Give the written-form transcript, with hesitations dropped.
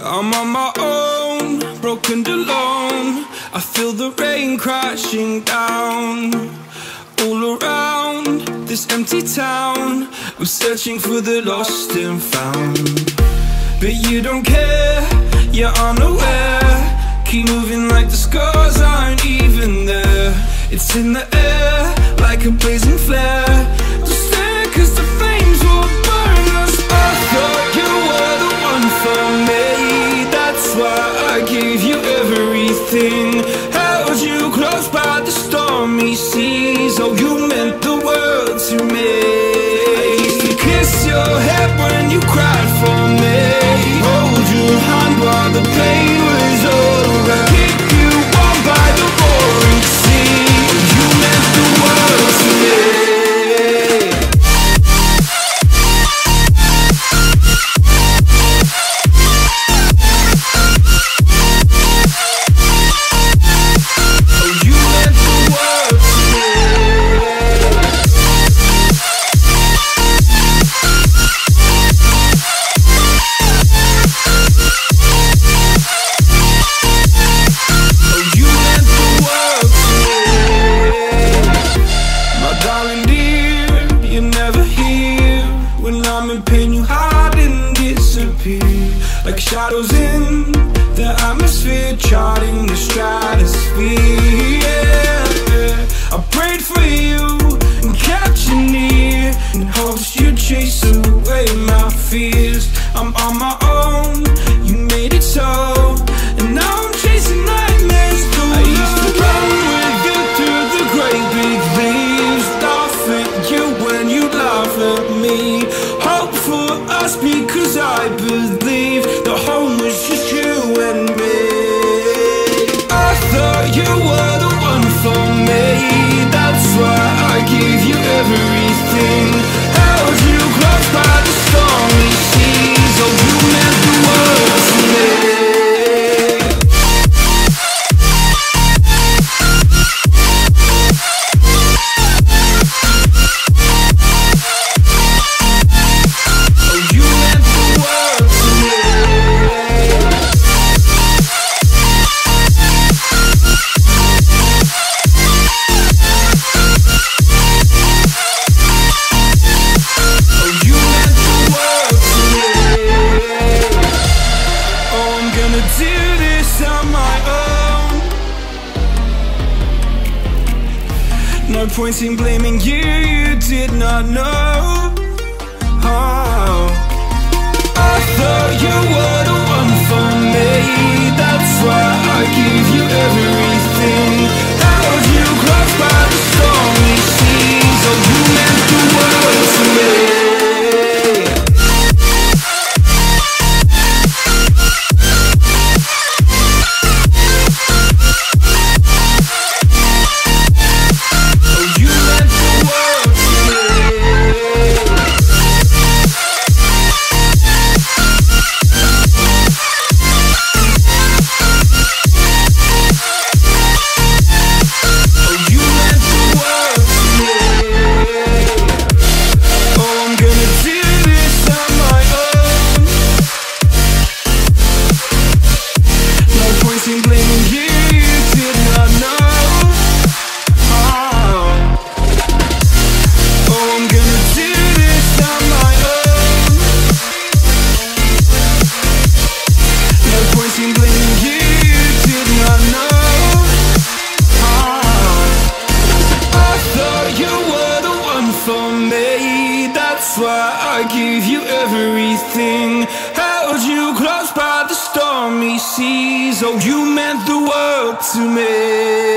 I'm on my own, broken and alone. I feel the rain crashing down all around this empty town. I'm searching for the lost and found, but you don't care, you're unaware. Keep moving like the scars aren't even there. It's in the air like a blazing flare. Don't stare cause the flames will burn us. I thought you were the one for me, that's why I gave you everything. Held you close by the stormy seas. Oh, you meant the world to me. I used to kiss your head when you cried for me, hold your hand while the pain was over, keep you warm by the roaring sea. Oh, you meant the world to me. Like shadows in the atmosphere, charting the stratosphere. Yeah. I prayed for you and kept you near in hopes you'd chase away my fears. I'm on my own, you made it so, and now I'm chasing nightmares through. I used to run with you through the great big leaves, laugh at you when you laugh at me. Hope for us because I believe the home was just you and me. I thought you were the one for me, that's why I gave you everything. Held you close by the stormy seas. Oh, you meant the world to me. No point in blaming you, you did not know. Oh, I thought you were the one for me, that's why I gave you everything. Held you close by the stormy seas. Oh, you meant the world to me. That's why I gave you everything. Held you close by the stormy seas. Oh, you meant the world to me.